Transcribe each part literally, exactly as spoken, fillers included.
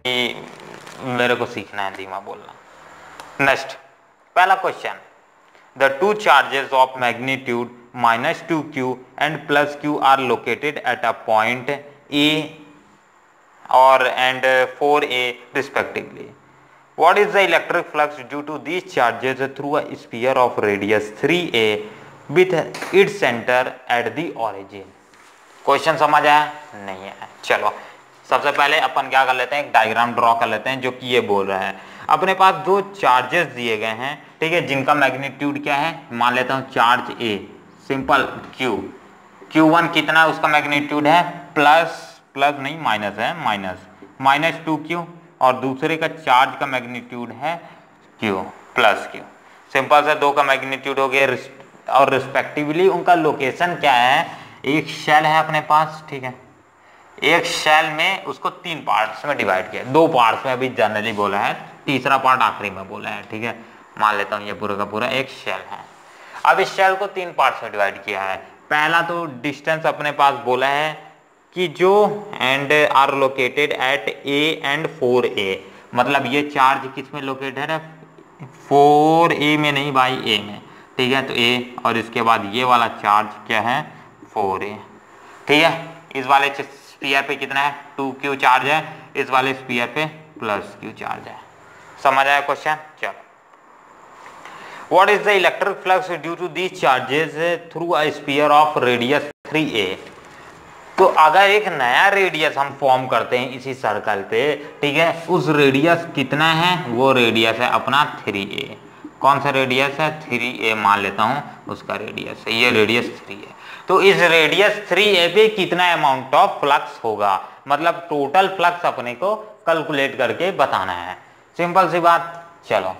मेरे को सीखना है धीमा बोलना। नेक्स्ट पहला question, the two charges of magnitude minus two Q and plus q are located at a point a और and four a respectively. What is the electric flux due to these charges through a sphere of radius three a with its center at the origin? Question समझ आया? नहीं है। चलो सबसे पहले अपन क्या कर लेते हैं, एक डायग्राम ड्रॉ कर लेते हैं जो कि ये बोल रहा है। अपने पास दो चार्जेस दिए गए हैं, ठीक है, जिनका मैग्नीट्यूड क्या है, मान लेता हूँ charge a, simple q, q one कितना उसका मैग्नीट्यूड है, प्लस प्लस नहीं माइनस है, माइनस माइनस टू क्यू, और दूसरे का चार्ज का मैग्नीट्यूड है क्यू प्लस क्यू। सिंपल से दो का मैग्नीट्यूड हो गया और रिस्पेक्टिवली उनका लोकेशन क्या है। एक शेल है अपने पास, ठीक है, एक शेल में उसको तीन पार्ट्स में डिवाइड किया, दो पार्ट्स में अभी जनरली बोला है, तीसरा पार्ट आखिरी में बोला है, ठीक है। मान लेता हूँ ये पूरा का पूरा एक शेल है। अब इस शेल को तीन पार्ट्स में डिवाइड किया है। पहला तो डिस्टेंस अपने पास बोला है कि जो and are located at a and four a, मतलब ये चार्ज किस में लोकेटेड है, फोर ए में नहीं भाई, ए में, ठीक है। तो ए और इसके बाद ये वाला चार्ज क्या है, फोर ए, ठीक है। इस वाले स्फीयर पे कितना है, टू क्यू चार्ज है, इस वाले स्फीयर पे प्लस क्यू चार्ज है। समझ आया क्वेश्चन? चलो, what is the electric flux due to these charges through a sphere of radius three a. तो अगर एक नया रेडियस हम फॉर्म करते हैं इसी सर्कल पे, ठीक है, उस रेडियस कितना है, वो रेडियस है अपना थ्री ए। कौन सा रेडियस है, थ्री ए मान लेता हूं उसका रेडियस है, ये रेडियस थ्री है। तो इस रेडियस थ्री ए पे कितना अमाउंट ऑफ फ्लक्स होगा, मतलब टोटल फ्लक्स अपने को कैलकुलेट करके बताना है। सिंपल सी बात। चलो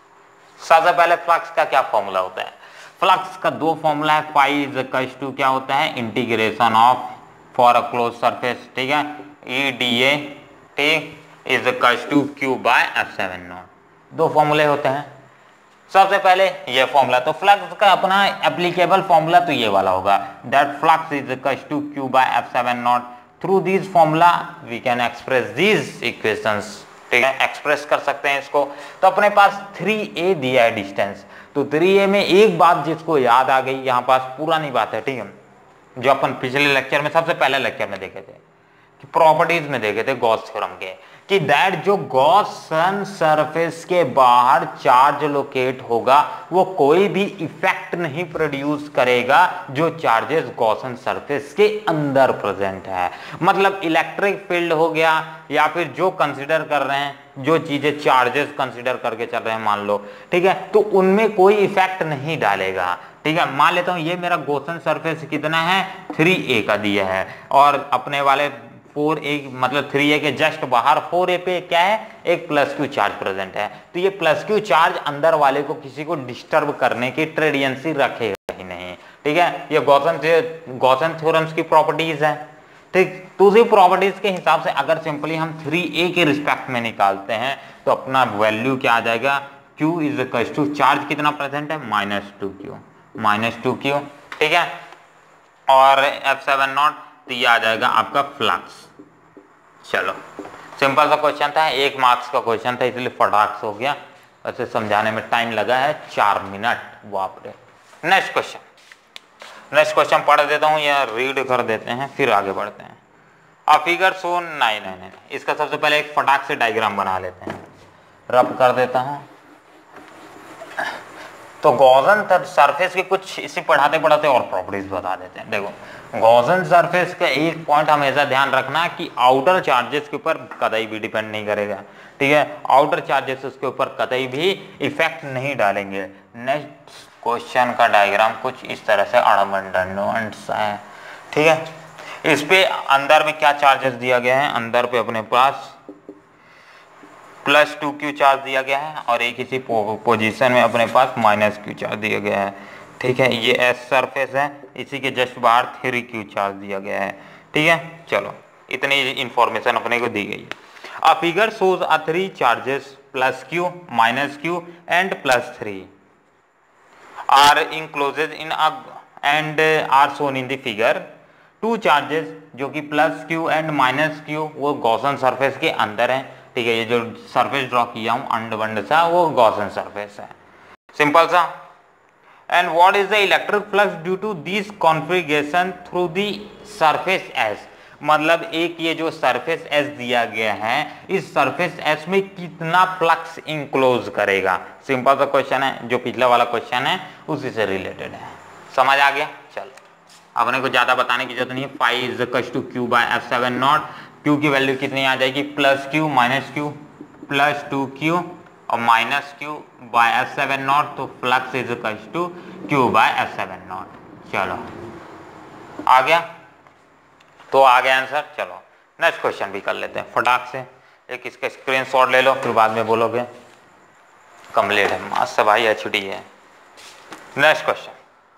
सबसे पहले फ्लक्स का क्या फॉर्मूला होता है, फ्लक्स का दो फॉर्मूला है, फाई इज इक्वल टू क्या होता है, integration of for a close surface, ठीक है, ई डी ए, ठीक, is equal to Q by F seven naught. दो फॉर्मूले होते हैं। सबसे पहले ये फॉर्मूला, तो फ्लक्स का अपना एप्लीकेबल फॉर्मूला तो ये वाला होगा, that flux is equal to Q by F seven naught. Through this formula we can express this equations, ठीक है, एक्सप्रेस कर सकते हैं इसको। तो अपने पास थ्री ए दिया है डिस्टेंस, तो थ्री ए में एक बात जिसको याद आ गई, यहाँ पास पुरानी बात है, ठीक है, जो अपन पिछले लेक्चर में, सबसे पहले लेक्चर में देखे थे, कि प्रॉपर्टीज में देखे थे गॉस थ्योरम के, कि दैट जो गॉसन सरफेस के बाहर चार्ज लोकेट होगा वो कोई भी इफेक्ट नहीं प्रोड्यूस करेगा जो चार्जेस गॉसन सरफेस के अंदर प्रेजेंट है। मतलब इलेक्ट्रिक फील्ड हो गया, या फिर जो कंसिडर कर रहे हैं, जो चीजें चार्जेस कंसिडर करके चल रहे हैं मान लो, ठीक है, तो उनमें कोई इफेक्ट नहीं डालेगा, ठीक है। मान लेता हूं ये मेरा गॉसन सरफेस कितना है, थ्री ए का दिया है, और अपने वाले फोर ए मतलब थ्री ए के जस्ट बाहर फोर ए पे क्या है, एक प्लस क्यू चार्ज प्रेजेंट है। तो ये प्लस क्यू चार्ज अंदर वाले को किसी को डिस्टर्ब करने की ट्रेडियंसी रखेगा ही नहीं, ठीक है। ये गॉसन से गॉसन थ्योरम्स की प्रॉपर्टीज है, ठीक। तो उसी प्रॉपर्टीज के हिसाब से अगर सिंपली हम थ्री ए के रिस्पेक्ट में निकालते हैं तो अपना वैल्यू क्या आ जाएगा, Q is equal to charge कितना प्रेजेंट है, minus two q, minus two q, ठीक है, और एफ सेवन नॉट, तो ये आ जाएगा आपका फ्लक्स। चलो सिंपल सा क्वेश्चन था, एक मार्क्स का क्वेश्चन था, इसलिए फटाक से हो गया, वैसे समझाने में टाइम लगा है चार मिनट, बाप रे। नेक्स्ट क्वेश्चन, नेक्स्ट क्वेश्चन पढ़ देता हूँ या रीड कर देते हैं फिर आगे बढ़ते हैं। अब फिगर सो नाइन है, इसका सबसे पहले एक फटाक से डायग्राम बना लेते हैं, रब कर देता हूँ। तो गॉसन सरफेस के कुछ इसी पढ़ाते पढ़ाते और प्रॉपर्टीज बता देते हैं। देखो गॉसन सरफेस का एक पॉइंट हमेशा ध्यान रखना कि आउटर चार्जेस के ऊपर कतई भी डिपेंड नहीं करेगा, ठीक है, आउटर चार्जेस उसके ऊपर कतई भी इफेक्ट नहीं डालेंगे। नेक्स्ट क्वेश्चन का डायग्राम कुछ इस तरह से अड़बंडन सा है, ठीक है। इस पे अंदर में क्या चार्जेस दिया गया है, अंदर पे अपने पास प्लस टू क्यू चार्ज दिया गया है, और एक इसी पोजीशन में अपने पास माइनस क्यू चार्ज दिया गया है, ठीक है। ये एस सरफेस है, इसी के जस्ट बाहर थ्री क्यू चार्ज दिया गया है, ठीक है। चलो इतनी इंफॉर्मेशन अपने को दी गई है। A figure shows a three charges plus q, minus q and plus three are enclosed in a and are shown in the figure. Two charges जो कि plus q and minus q वो Gaussian surface के अंदर हैं, ठीक है। ये जो सरफेस ड्रॉ किया हूँ अंड बंड सा वो गॉसियन सरफेस है, सिंपल सा। And what is the electric flux due to this configuration through the surface S, मतलब एक ये जो सरफेस एस दिया गया है इस सरफेस एस में कितना फ्लक्स इंक्लोज करेगा। सिंपल सा क्वेश्चन है, जो पिछला वाला क्वेश्चन है उसी से रिलेटेड है। समझ आ गया? चलो अपने को ज्यादा बताने की जरूरत नहीं है। Phi is equal to Q by F seven naught, q की वैल्यू कितनी आ जाएगी plus q minus q plus two Q और minus q by F seven naught, तो flux is equal to Q by F seven naught. चलो आ गया, तो आ गया आंसर। चलो नेक्स्ट क्वेश्चन भी कर लेते हैं फटाक से। एक इसका स्क्रीनशॉट ले लो फिर बाद में बोलोगे कंप्लीट है। मस्त भाई एच डी है। Next question,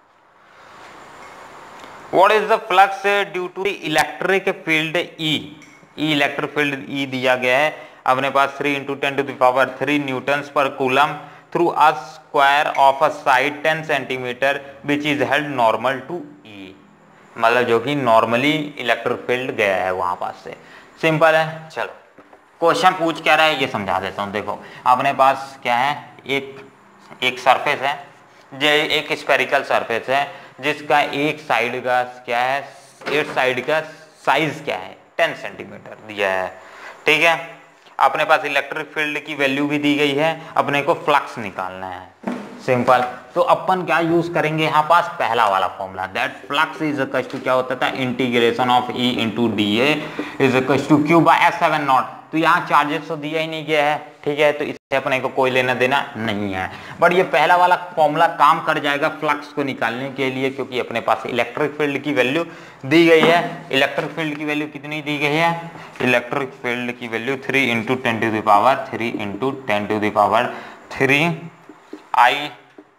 what is the flux due to the electric field E. E electric field E दिया गया है अपने पास three into ten to the power three newtons per coulomb through a square of a side ten centimetre which is held normal to E, मतलब जो कि normally electric field गया है वहां पास से। सिंपल है। चलो क्वेश्चन पूछ क्या रहा है ये समझा देता हूँ। देखो अपने पास क्या है, एक एक सरफेस है, जो एक स्फेरिकल सरफेस है जिसका एक साइड का क्या है, एक साइड का साइज क्या है टेन सेंटीमीटर दिया है, ठीक है। अपने पास इलेक्ट्रिक फील्ड की वैल्यू भी दी गई है, अपने को फ्लक्स निकालना है। सिंपल, तो अपन क्या यूज करेंगे यहाँ पास पहला वाला formula, that flux is equal to क्या होता था integration of E into D A is equal to Q by F seven naught. तो यहाँ चार्जेस तो दिया ही नहीं गया है, ठीक है, तो इससे अपने को कोई लेना देना नहीं है। बट ये पहला वाला फॉर्मूला काम कर जाएगा फ्लक्स को निकालने के लिए, क्योंकि अपने पास इलेक्ट्रिक फील्ड की वैल्यू दी गई है। इलेक्ट्रिक फील्ड की वैल्यू कितनी दी गई है, इलेक्ट्रिक फील्ड की value three into ten to the power three into ten to the power three I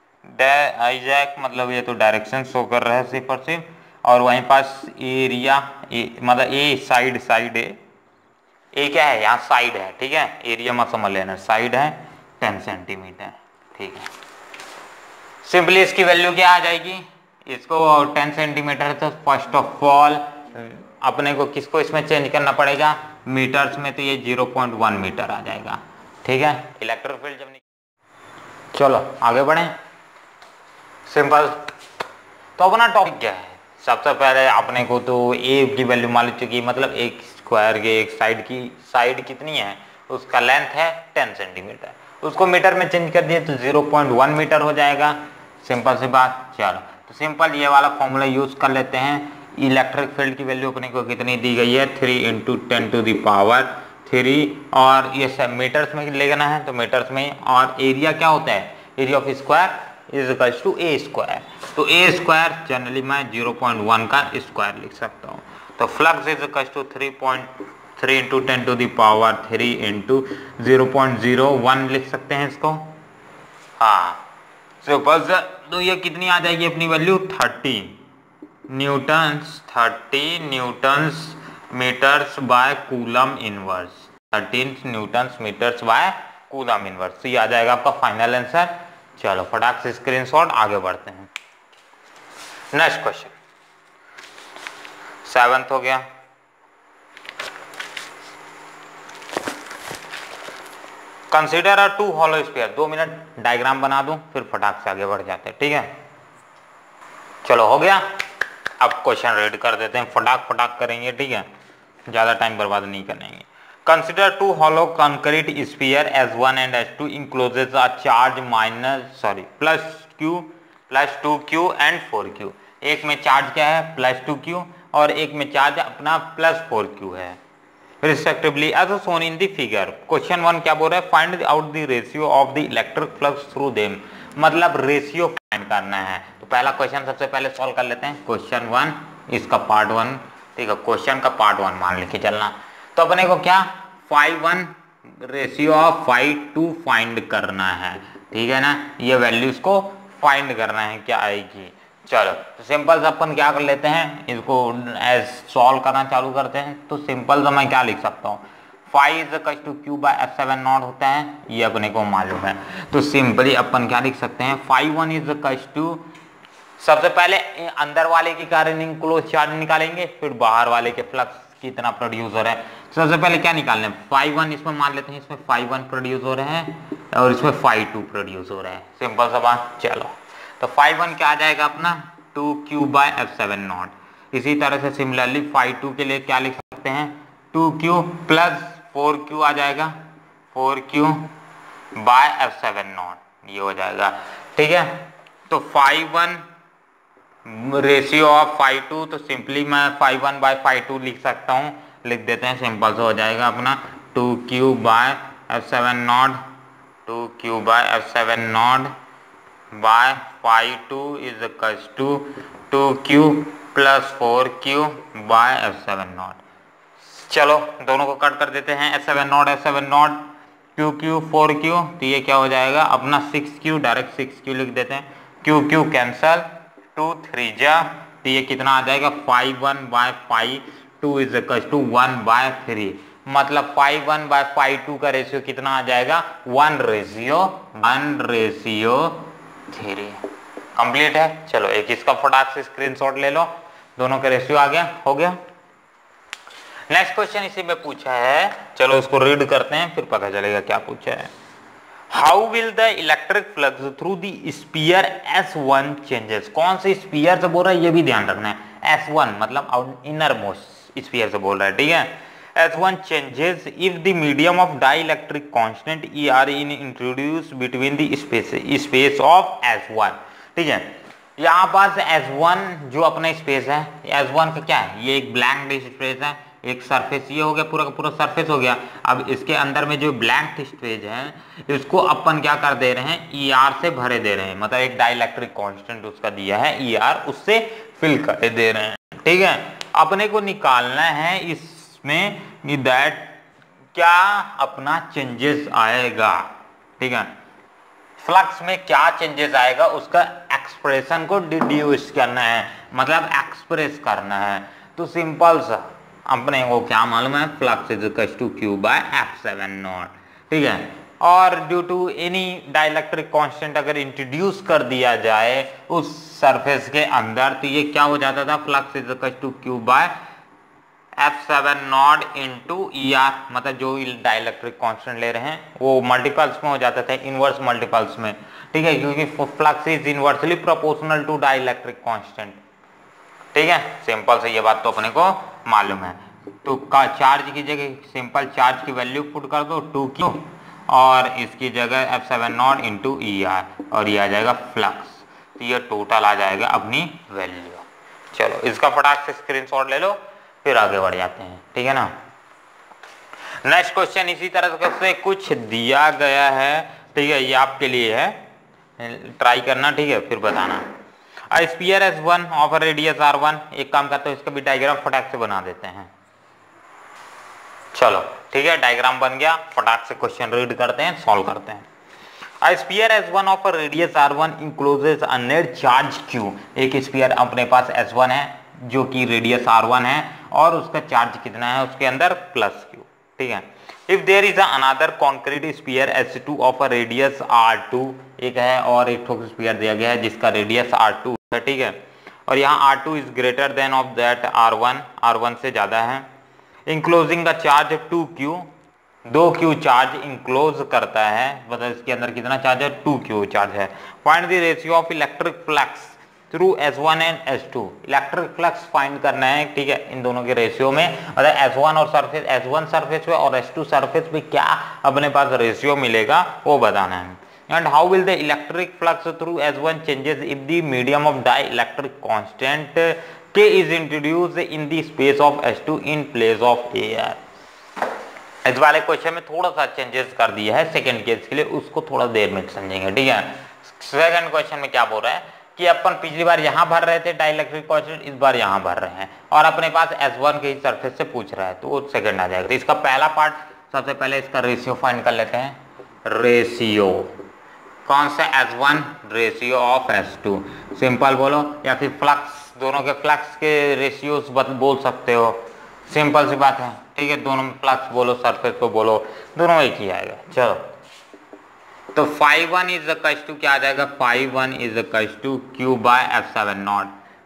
I जैक, मतलब ये तो डायरेक्शन शो कर रहा है सिर्फ और सिर्फ, और वहीं पास एरिया ए, मतलब ए साइड साइड ए ए क्या है यहाँ साइड है, ठीक है, एरिया मत समझ लेना, साइड है टेन सेंटीमीटर, ठीक है। सिंपली इसकी वैल्यू क्या आ जाएगी, इसको टेन सेंटीमीटर, तो फर्स्ट ऑफ ऑल अपने को किसको इसमें चेंज करना पड़ेगा मीटर्स में, तो ये ज़ीरो पॉइंट वन मीटर आ जाएगा, ठीक है। इलेक्ट्रिक फील्ड जब, चलो आगे बढ़े। सिंपल, तो अपना टॉपिक क्या है, सबसे पहले अपने को तो ए की वैल्यू मालूम चुकी, मतलब एक स्क्वायर के एक साइड की साइड कितनी है, उसका लेंथ है टेन सेंटीमीटर, उसको मीटर में चेंज कर दिए तो ज़ीरो पॉइंट वन मीटर हो जाएगा। सिंपल सी बात। चलो तो सिंपल ये वाला फॉर्मूला यूज कर लेते हैं। इलेक्ट्रिक फील्ड की वैल्यू अपने को कितनी दी गई है three into ten to the power three, और ये सब मीटर्स में लेना है तो मीटर्स में, और एरिया क्या होता है area of square is equal to a square, तो ए स्क्वायर जनरली मैं ज़ीरो पॉइंट वन का स्क्वायर लिख सकता हूँ। तो flux is equal to three point three into ten to the power three into zero point zero one लिख सकते हैं इसको। हाँ तो बस, तो ये कितनी आ जाएगी अपनी value thirty newtons, thirty newtons metres by coulomb inverse, thirteen newtons metres by coulomb inverse. तो ये आ जाएगा आपका फाइनल आंसर। चलो फटाक से स्क्रीनशॉट, आगे बढ़ते हैं। नेक्स्ट क्वेश्चन सेवंथ हो गया। Consider a two hollow sphere, दो मिनट डायग्राम बना दूं फिर फटाक से आगे बढ़ जाते हैं, ठीक है। चलो हो गया, अब क्वेश्चन रीड कर देते हैं, फटाक फटाक करेंगे, ठीक है, ज्यादा टाइम बर्बाद नहीं करेंगे। Consider two hollow concrete sphere S one and S two encloses a charge minus sorry plus Q plus two Q and four Q. एक में चार्ज क्या है प्लस टू क्यू और एक में चार्ज अपना प्लस फोर क्यू है respectively as shown in the figure. Question one क्या बोल रहा है, find out the ratio of the electric flux through them, मतलब रेशियो फाइंड करना है। तो पहला क्वेश्चन सबसे पहले सॉल्व कर लेते हैं, क्वेश्चन वन इसका पार्ट वन, ठीक है, क्वेश्चन का पार्ट वन मान लिखे चलना। तो अपने को क्या phi one ratio of phi two find करना है, ठीक है ना, ये वैल्यूज को फाइंड करना है क्या आएगी। चलो तो सिंपल सा अपन क्या कर लेते हैं, इसको एज सॉल्व करना चालू करते हैं। तो सिंपल सा मैं क्या लिख सकता हूँ, phi is equal to Q by F seven naught होता है, ये अपने को मालूम है। तो सिंपली अपन क्या लिख सकते हैं, phi one is equal to, सबसे पहले अंदर वाले के कारण इनक्लोज चार्ज निकालेंगे, फिर बाहर वाले के फ्लक्स कितना प्रोड्यूस हो रहा है। सबसे पहले क्या निकालना है, फाइव वन इसमें मान लेते हैं, इसमें फाइव वन प्रोड्यूस हो रहे हैं और इसमें फाइव टू प्रोड्यूस हो रहे हैं। सिंपल सा बात। चलो तो फाइव वन क्या आ जाएगा अपना two Q by F seven naught. इसी तरह से सिमिलरली फाइव टू के लिए क्या लिख सकते हैं, two Q plus four Q आ जाएगा, four Q by F seven naught ये हो जाएगा। ठीक है, तो phi one ratio of phi two, तो सिंपली मैं phi one by phi two लिख सकता हूँ, लिख देते हैं, सिंपल से हो जाएगा अपना two Q by F seven naught, two Q by F seven naught by phi two is equals to two Q plus four Q by F seven naught. चलो दोनों को कट कर देते हैं, F seven naught F seven naught, Q Q four Q, तो ये क्या हो जाएगा अपना six Q, direct six Q लिख देते हैं, Q Q cancel, two three जा, तो ये कितना आ जाएगा phi one by phi two is equal to one by three, मतलब phi one by phi two का रेशियो कितना आ जाएगा, one ratio one ratio three. Complete है। चलो एक इसका फटाक से स्क्रीनशॉट ले लो, दोनों का रेशियो आ गया, हो गया। नेक्स्ट क्वेश्चन इसी में पूछा है, चलो इसको रीड करते हैं फिर पता चलेगा क्या पूछा है। How will the electric flux through the sphere S one changes. कौन से स्पीयर से बोल रहा है ये भी ध्यान रखना है, एस वन मतलब इनर मोस्ट स्पीयर से बोल रहा है। ठीक है, S one changes if the medium of dielectric constant E R in introduced between the space space of S one. ठीक है, यहाँ पास एस वन जो अपना स्पेस है, एस वन का क्या है, ये एक ब्लैंक स्पेस है, एक सरफेस ये हो गया, पूरा का पूरा सरफेस हो गया। अब इसके अंदर में जो ब्लैंक स्पेस है इसको अपन क्या कर दे रहे हैं, ई आर से भरे दे रहे हैं, मतलब एक डाइलेक्ट्रिक कांस्टेंट उसका दिया है ई आर, उससे फिल कर दे रहे हैं। ठीक है, अपने को निकालना है इसमें दैट क्या अपना चेंजेस आएगा। ठीक है, फ्लक्स में क्या चेंजेस आएगा उसका एक्सप्रेशन को डिड्यूस करना है, मतलब एक्सप्रेस करना है। तो सिंपल सा अपने को क्या मालूम है, flux is equal to Q by F seven naught. ठीक है, और due to any dielectric constant अगर इंट्रोड्यूस कर दिया जाए उस सरफेस के अंदर, तो ये क्या हो जाता था, flux is equal to Q by F seven naught into E R, मतलब जो डाइलेक्ट्रिक कांस्टेंट ले रहे हैं वो मल्टीपल्स में हो जाता था, इनवर्स मल्टीपल्स में। ठीक है, क्योंकि flux is inversely proportional to dielectric constant. ठीक है, सिंपल से ये बात तो अपने को मालूम है। तो का चार्ज की जगह सिंपल चार्ज की वैल्यू पुट कर दो टू क्यू, और इसकी जगह F seven naught into E R, और ये आ जाएगा फ्लक्स, तो ये टोटल आ जाएगा अपनी वैल्यू। चलो इसका फटाक से स्क्रीनशॉट ले लो फिर आगे बढ़ जाते हैं। ठीक है ना, नेक्स्ट क्वेश्चन इसी तरह से कुछ दिया गया है। ठीक है, ये आपके लिए है, ट्राई करना। ठीक है, फिर बताना। A sphere S one of a radius R one, एक काम करते हैं इसका भी डायग्राम फटाक से बना देते हैं। चलो ठीक है, डायग्राम बन गया, फटाक से क्वेश्चन रीड करते हैं, सॉल्व करते हैं। A sphere S one of a radius R one encloses a net charge Q। एक स्फीयर अपने पास एस वन है जो कि रेडियस आर वन है और उसका चार्ज कितना है उसके अंदर, प्लस Q। ठीक है, if there is another concrete sphere S two of a radius R two, एक है और एक ठोक स्फीयर दिया गया है जिसका रेडियस आर टू है। ठीक है, और यहाँ R two is greater than of that R one, R one से ज्यादा है। Enclosing the charge two Q, दो क्यू चार्ज इंक्लोज करता है, मतलब इसके अंदर कितना चार्ज है, टू क्यू चार्ज है। Find the ratio of electric flux through S one and S two, electric flux find करना है। ठीक है, इन दोनों के रेशियो में, मतलब एस वन और सरफेस, एस वन सरफेस पे और एस टू सरफेस पे क्या अपने पास रेशियो मिलेगा वो बताना है। And how will the electric flux through S one changes if the medium of dielectric constant K is introduced in the space of S two in place of air. इस वाले question में थोड़ा सा changes कर दिया है second case के लिए, उसको थोड़ा देर में समझेंगे। ठीक है, सेकंड क्वेश्चन में क्या बोल रहा है कि अपन पिछली बार यहाँ भर रहे थे डाइलेक्ट्रिक कांस्टेंट, इस बार यहाँ भर रहे हैं और अपने पास एस वन के सरफेस से पूछ रहा है, तो वो सेकंड आ जाएगा। तो इसका पहला पार्ट, सबसे पहले इसका रेशियो फाइंड कर लेते हैं। रेशियो कौन सा, S one ratio of S two, simple बोलो, या फिर फ्लक्स, दोनों के फ्लक्स के रेशियोस बोल सकते हो, सिंपल सी बात है। ठीक है, दोनों में फ्लक्स बोलो, सरफेस को बोलो, दोनों एक ही आएगा। चलो तो phi one is equal to क्या आ जाएगा, phi one is equal to Q by F seven naught.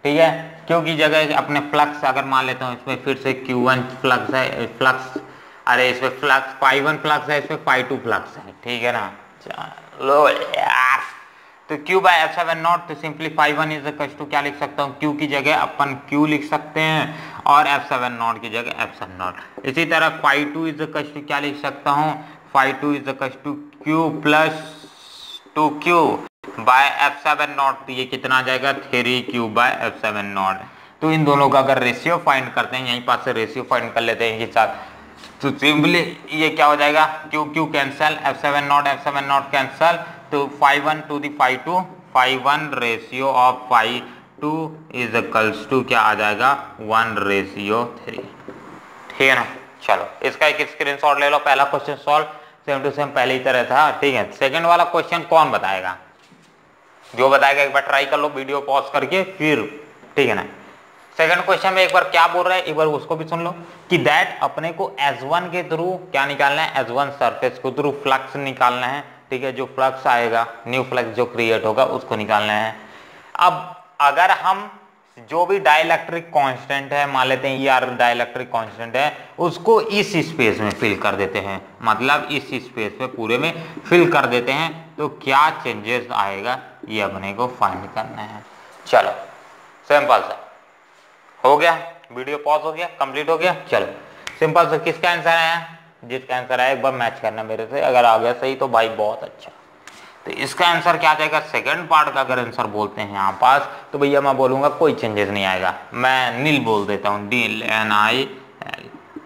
ठीक है, क्योंकि जगह अपने फ्लक्स अगर मान लेता हूँ इसमें फिर से क्यू वन फ्लक्स है, फ्लक्स अरे इसमें फ्लक्स फाइव वन फ्लक्स है, इसमें फाइव टू फ्लक्स है, ठीक है ना। चलो यार, तो Q by F seven naught, तो simply phi one is equal to क्या लिख सकता हूँ, Q की जगह अपन Q लिख सकते हैं और एफ सेवन नॉट की जगह एफ सेवन नॉट। इसी तरह phi two is equal to क्या लिख सकता हूँ, phi two is equal to Q plus two Q by F seven naught, तो ये कितना आ जाएगा, three Q by F seven naught. तो इन दोनों का अगर रेशियो फाइंड करते हैं, यहीं पास से रेशियो फाइंड कर लेते हैं इनके साथ, तो सिंपली ये क्या हो जाएगा, Q Q cancel, F seven naught F seven naught cancel, तो phi one to the phi two, phi one ratio of phi two is equals to क्या आ जाएगा, वन रेशियो थ्री, ठीक है ना। चलो इसका एक स्क्रीनशॉट ले लो, पहला question solve, same to same पहले ही तरह था, ठीक है। सेकंड वाला क्वेश्चन कौन बताएगा, जो बताएगा एक बार ट्राई कर लो वीडियो पॉज करके फिर, ठीक है ना। सेकंड क्वेश्चन में एक बार क्या बोल रहा है, एक बार उसको भी सुन लो कि दैट अपने को एस वन के थ्रू क्या निकालना है, एस वन सरफेस के थ्रू फ्लक्स निकालना है, ठीक है। जो फ्लक्स आएगा, न्यू फ्लक्स जो क्रिएट होगा उसको निकालना है। अब अगर हम जो भी डाइलेक्ट्रिक कांस्टेंट है मान लेते हैं, ये आर डाइलेक्ट्रिक कांस्टेंट है, उसको इस स्पेस में फिल कर देते हैं, मतलब इस स्पेस में पूरे में फिल कर देते हैं, तो क्या चेंजेस आएगा ये अपने को फाइंड करना है। चलो सिंपल सा हो गया, वीडियो पॉज हो गया, कंप्लीट हो गया। चलो सिंपल सा किसका आंसर आया, जिसका आंसर आया एक बार मैच करना मेरे से, अगर आ गया सही तो भाई बहुत अच्छा। तो इसका आंसर क्या आ जाएगा, सेकंड पार्ट का अगर आंसर बोलते हैं यहाँ पास, तो भैया मैं बोलूंगा कोई चेंजेस नहीं आएगा, मैं नील बोल देता हूँ, डी एन आई एल,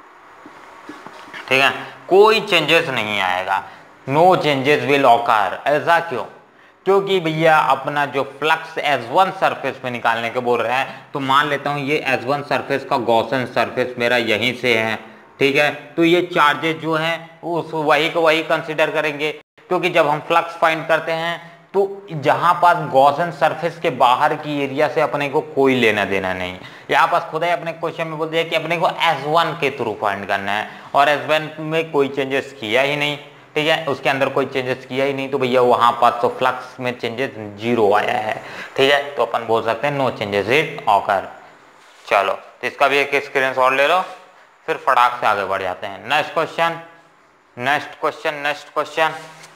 ठीक है, कोई चेंजेस नहीं आएगा, नो चेंजेस विल ऑकर। ऐसा क्यों, क्योंकि भैया अपना जो फ्लक्स एस वन सरफेस पे निकालने के बोल रहे हैं, तो मान लेता हूँ ये एस वन सरफेस का गॉसन सरफेस मेरा यहीं से है, ठीक है। तो ये चार्जेस जो हैं उस वही को वही कंसिडर करेंगे, क्योंकि जब हम फ्लक्स फाइंड करते हैं तो जहां पास गॉसन सरफेस के बाहर की एरिया से अपने को कोई लेना देना नहीं। यहाँ पास खुद ही अपने क्वेश्चन में बोल दिया कि अपने को एस वन के थ्रू फाइंड करना है, और एस वन में कोई चेंजेस किया ही नहीं, ठीक है, उसके अंदर कोई चेंजेस किया ही नहीं, तो भैया वहां पास तो फ्लक्स में चेंजेस जीरो आया है, ठीक है। तो अपन बोल सकते हैं नो चेंजेस इट ऑकर। चलो तो इसका भी एक स्क्रीनशॉट ले लो, फिर फटाक से आगे बढ़ जाते हैं। Next question next question next question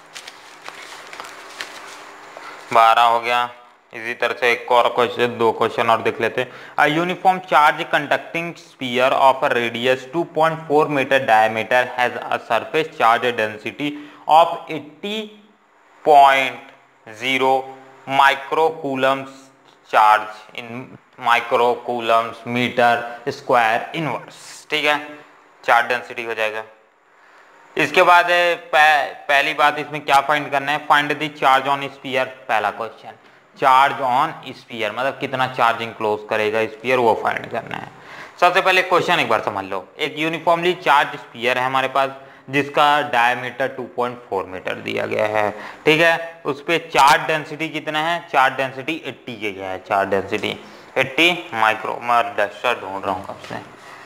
बारह हो गया। इसी तरह से एक और क्वेश्चन, दो क्वेश्चन और देख लेते हैं। A uniform charge conducting sphere of a radius two point four metre diameter has a surface charge density of eighty point zero microcoulombs charge in microcoulombs metre square inverse, ठीक है, charge density हो जाएगा। इसके बाद पह, पहली बात इसमें क्या फाइंड करना है, find the charge on sphere. पहला क्वेश्चन चार्ज ऑन स्फीयर मतलब कितना चार्ज इंक्लोज करेगा स्फीयर, वो फाइंड करना है। सबसे पहले क्वेश्चन एक बार समझ लो, एक यूनिफॉर्मली चार्ज स्फीयर है हमारे पास जिसका diameter two point four metre दिया गया है, ठीक है। उस पे चार्ज डेंसिटी कितना है, चार्ज डेंसिटी एट्टी के गया है, चार्ज डेंसिटी एट्टी माइक्रो, मैं डस्टर ढूंढ रहा हूँ कब से।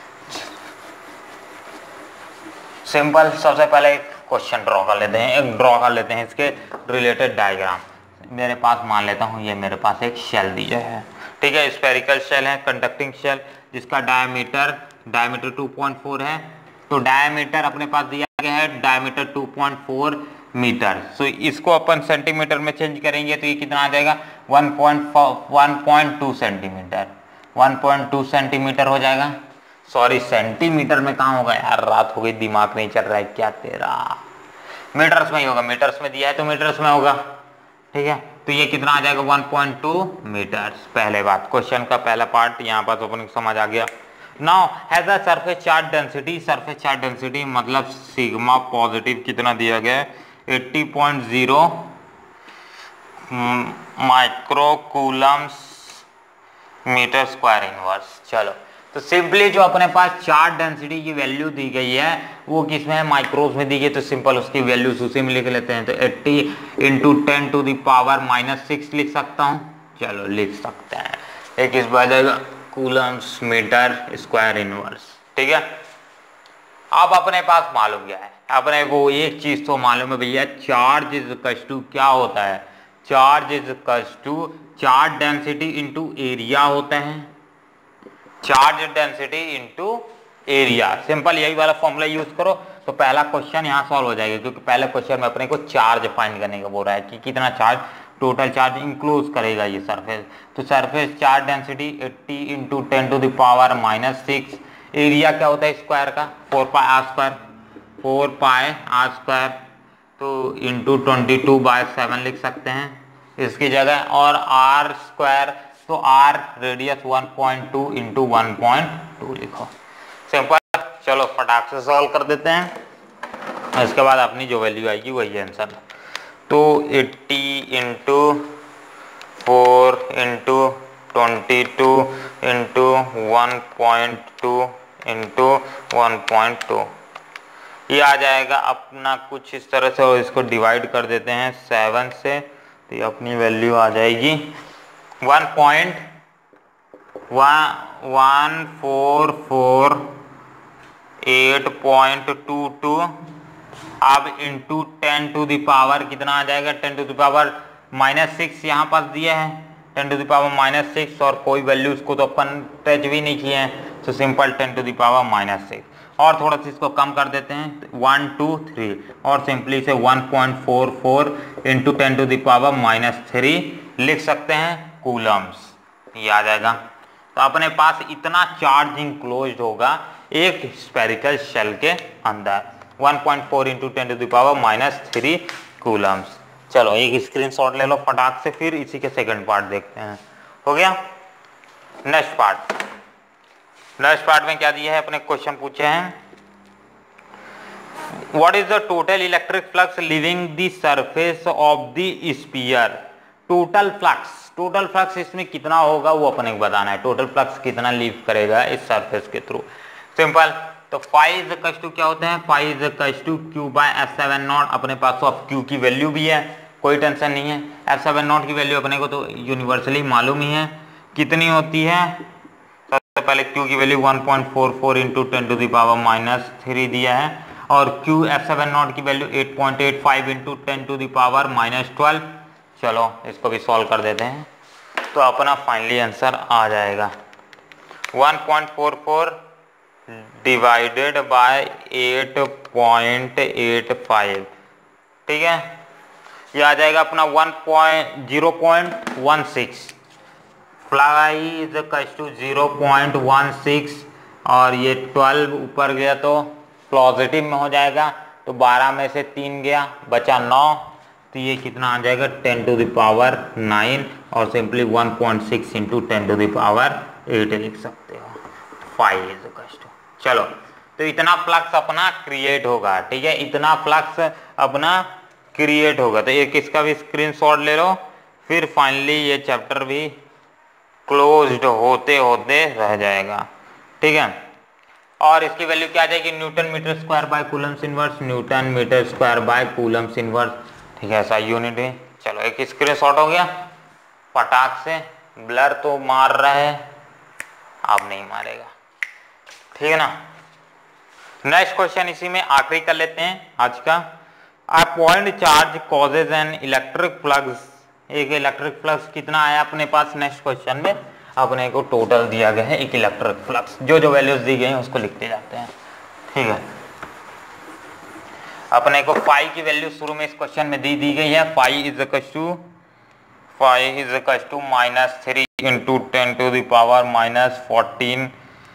सिंपल, सबसे पहले एक क्वेश्चन ड्रॉ कर लेते हैं, एक ड्रॉ कर लेते हैं इसके रिलेटेड डायग्राम। मेरे पास मान लेता हूँ ये मेरे पास एक शेल दिया है, ठीक है, स्फेरिकल शेल है, कंडक्टिंग शेल, जिसका diameter diameter two point four है। तो डायमीटर अपने पास दिया गया है diameter two point four metre, so so, इसको अपन सेंटीमीटर में चेंज करेंगे तो ये कितना आ जाएगा, one point two centimetre, one point two centimetre हो जाएगा। सॉरी सेंटीमीटर में कहाँ होगा यार, रात हो गई, दिमाग नहीं चल रहा है क्या तेरा, मीटर्स में ही होगा, मीटर्स में दिया है तो मीटर्स में होगा, ठीक है। तो ये कितना आ जाएगा, वन पॉइंट टू मीटर्स। पहले बात, क्वेश्चन का पहला पार्ट यहाँ पर तो अपन को समझ आ गया। Now has a surface charge density, surface charge density मतलब सिग्मा पॉजिटिव कितना दिया गया है, eighty point zero microcoulombs metre square inverse. चलो तो सिंपली जो अपने पास चार्ज डेंसिटी की वैल्यू दी गई है वो किस में है, माइक्रोज में दी गई, तो सिंपल उसकी वैल्यू उसी में लिख लेते हैं। तो eighty into ten to the power minus six लिख सकता हूँ, चलो लिख सकते हैं, एक इस बार जाएगा कूलम्स मीटर स्क्वायर इनवर्स, ठीक है। अब अपने पास मालूम क्या है, अपने को एक चीज तो मालूम है भैया, चार्ज इज इक्वल टू क्या होता है, charge is equals to charge density into area होता है, charge density into area. Simple यही वाला फॉर्मूला यूज करो तो पहला क्वेश्चन यहाँ सॉल्व हो जाएगा, क्योंकि पहले क्वेश्चन में अपने को चार्ज फाइंड करने का बोल रहा है कि कितना चार्ज, टोटल चार्ज इंक्लोज करेगा ये सरफेस। तो सरफेस चार्ज डेंसिटी अस्सी into ten to the power minus six, area क्या होता है स्क्वायर का, four pi R square, four pi R square तो into twenty two by seven लिख सकते हैं इसकी जगह, और आर स्क्वायर तो R radius one point two into one point two लिखो। सिंपल, चलो फटाक से सॉल्व कर देते हैं। इसके बाद अपनी जो वैल्यू आएगी वही आंसर। तो अस्सी into four into twenty two into one point two into one point two, ये आ जाएगा अपना कुछ इस तरह से, और इसको डिवाइड कर देते हैं सेवन से, तो ये अपनी वैल्यू आ जाएगी one point one four four eight point two two. अब into ten to the power कितना आ जाएगा, ten to the power minus six यहाँ पास दिया है, ten to the power minus six, और कोई वैल्यू उसको तो अपन टच भी नहीं किए हैं, तो simple ten to the power minus six, और थोड़ा सा इसको कम कर देते हैं वन टू थ्री, और सिंपली से one point four four into ten to the power minus three लिख सकते हैं कूलम्स, ये आ जाएगा। तो अपने पास इतना चार्ज इंक्लोज्ड होगा एक स्फेरिकल शेल के अंदर, one point four into ten to the power minus three coulombs. चलो एक स्क्रीनशॉट ले लो फटाक से, फिर इसी के सेकंड पार्ट देखते हैं। हो गया, नेक्स्ट पार्ट। नेक्स्ट पार्ट में क्या दिया है, अपने क्वेश्चन पूछे हैं what is the total electric flux leaving the surface of the sphere. Total flux, total flux इसमें कितना होगा वो अपने को बताना है, टोटल फ्लक्स कितना लीव करेगा इस सरफेस के थ्रू। सिंपल, तो फाई इज इक्वल टू क्या होते हैं, phi is equal to Q by F seven naught. अपने पास तो अब क्यू की वैल्यू भी है, कोई टेंशन नहीं है। एफ सेवन नॉट की वैल्यू अपने को तो यूनिवर्सली मालूम ही है कितनी होती है। सबसे पहले क्यू की value one point four four into ten to the power minus three दिया है, और क्यू एफ सेवन नॉट की value eight point eight five into ten to the power minus twelve. चलो इसको भी सॉल्व कर देते हैं, तो अपना फाइनली आंसर आ जाएगा one point four four divided by eight point eight five, ठीक है, ये आ जाएगा अपना one point zero point one six. Phi is equal to zero point one six, और ये ट्वेल्व ऊपर गया तो पॉजिटिव में हो जाएगा, तो बारह में से तीन गया बचा नौ, तो ये कितना आ जाएगा ten to the power nine, और simply one point six into ten to the power eight लिख सकते हो। फाइव इज इक्वल टू, चलो तो इतना फ्लक्स अपना क्रिएट होगा, ठीक है, इतना फ्लक्स अपना क्रिएट होगा। तो एक इसका भी स्क्रीनशॉट ले लो, फिर फाइनली ये चैप्टर भी क्लोज्ड होते होते रह जाएगा, ठीक है। और इसकी वैल्यू क्या आ जाएगी, newton metre square by coulombs inverse, newton metre square by coulombs inverse, ठीक है, ऐसा यूनिट है। चलो एक स्क्रीनशॉट हो गया, फटाक से, ब्लर तो मार रहा है, अब नहीं मारेगा, ठीक है ना। नेक्स्ट क्वेश्चन इसी में आखिरी कर लेते हैं आज का। A point charge causes an electric flux, एक इलेक्ट्रिक फ्लक्स कितना आया अपने पास, नेक्स्ट क्वेश्चन में अपने को टोटल दिया गया है एक इलेक्ट्रिक फ्लक्स, जो जो वैल्यूज दी गई हैं उसको लिखते जाते हैं, ठीक है। अपने को फाई की वैल्यू शुरू में इस क्वेश्चन में दी दी गई है, phi is equal to phi is equal to minus three into ten to the power minus fourteen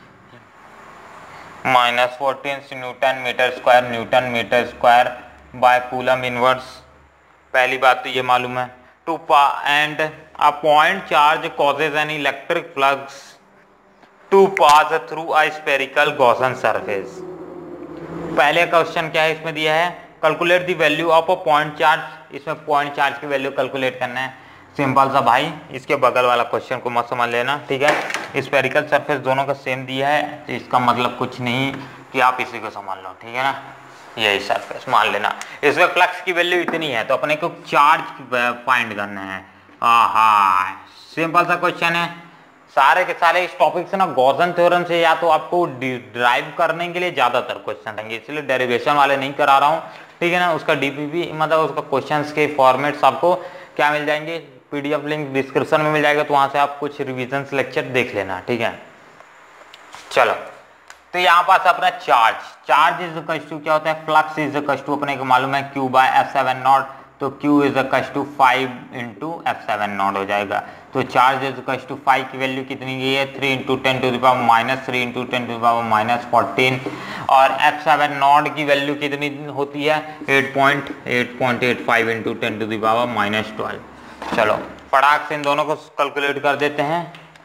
minus fourteen newton metre square, newton metre square by coulomb inverse. पहली बात तो ये मालूम है, to and a point charge causes an electric flux to pass through a spherical Gaussian surface. पहले question क्या है इसमें दिया है, calculate the value of a point charge, इसमें पॉइंट चार्ज की वैल्यू कैलकुलेट करना है। सिंपल सा भाई, इसके बगल वाला क्वेश्चन को मत समझ लेना, ठीक है। स्फेरिकल सरफेस दोनों का सेम दिया है, तो इसका मतलब कुछ नहीं कि आप इसी को समझ लो, ठीक है ना, यही सरफेस मान लेना। इसमें फ्लक्स की वैल्यू इतनी है, तो अपने को चार्ज फाइंड करना है। आहा, सिंपल सा क्वेश्चन है, सारे के सारे इस टॉपिक से ना गॉसन थ्योरम से या तो आपको ड्राइव करने के लिए ज्यादातर क्वेश्चन रहेंगे, इसलिए डेरिवेशन वाले नहीं करा रहा हूँ, ठीक है ना। उसका डीपीपी मतलब उसका क्वेश्चंस के फॉर्मेट्स आपको क्या मिल जाएंगे, पीडीएफ लिंक डिस्क्रिप्शन में मिल जाएगा, तो वहां से आप कुछ रिवीजन लेक्चर देख लेना, ठीक है। चलो, तो यहाँ पास अपना charge, charge is equal to क्या होता है, फ्लक्स इज इक्वल टू अपने को मालूम है Q by F seven naught, तो Q is equal to five into F seven naught हो जाएगा। तो charge is equal to five की वैल्यू कितनी की है, three into ten to the power minus three into ten to the power minus fourteen, और F seven naught की value कितनी होती है, eight point eight point eight five into ten to the power minus twelve. चलो फटाक से इन दोनों को कैलकुलेट कर देते हैं,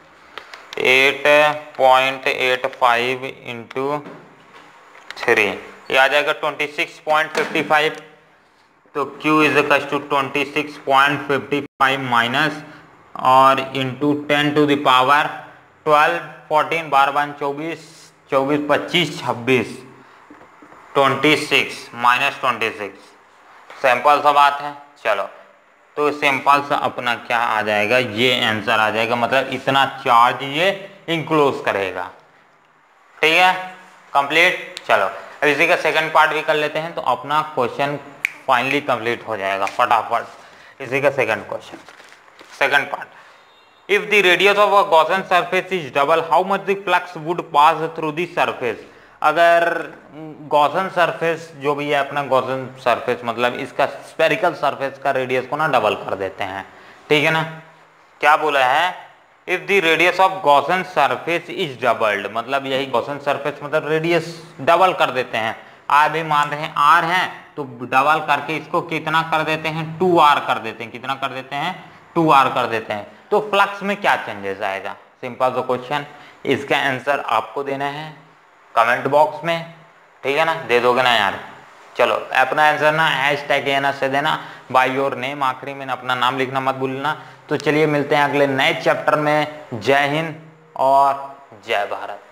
eight point eight five into three, ये आ जाएगा twenty six point fifty five, तो Q is equal to twenty six point fifty five minus और into ten to the power twelve, fourteen बार वन चौबीस, चौबीस पच्चीस छब्बीस, twenty six minus twenty six, simple सा बात है। चलो तो सिंपल सा अपना क्या आ जाएगा, ये आंसर आ जाएगा, मतलब इतना चार्ज ये इंक्लोज करेगा, ठीक है, कंप्लीट। चलो अब इसी का सेकंड पार्ट भी कर लेते हैं, तो अपना क्वेश्चन फाइनली कंप्लीट हो जाएगा फटाफट। इसी का second question, second part, if the radius of a Gaussian surface is double, how much the flux would pass through the surface. अगर गॉसियन सरफेस जो भी है अपना गॉसियन सरफेस, मतलब इसका स्फेरिकल सरफेस का रेडियस को ना डबल कर देते हैं, ठीक है ना। क्या बोला है, if the radius of Gaussian surface is doubled, मतलब यही गॉसियन सरफेस मतलब रेडियस डबल कर देते हैं, आर भी मान रहे हैं आर है, तो डबल करके इसको कितना कर देते हैं, टू आर कर देते हैं, कितना कर देते हैं, टू आर कर देते हैं, तो फ्लक्स में क्या चेंजेस आएगा, सिंपल सा क्वेश्चन। इसका आंसर आपको देना है कमेंट बॉक्स में, ठीक है ना, दे दोगे ना यार। चलो अपना आंसर ना हैश टैग एन से देना, बाय योर नेम, आखिरी में अपना नाम लिखना मत भूलना। तो चलिए मिलते हैं अगले नए चैप्टर में। जय हिंद और जय भारत।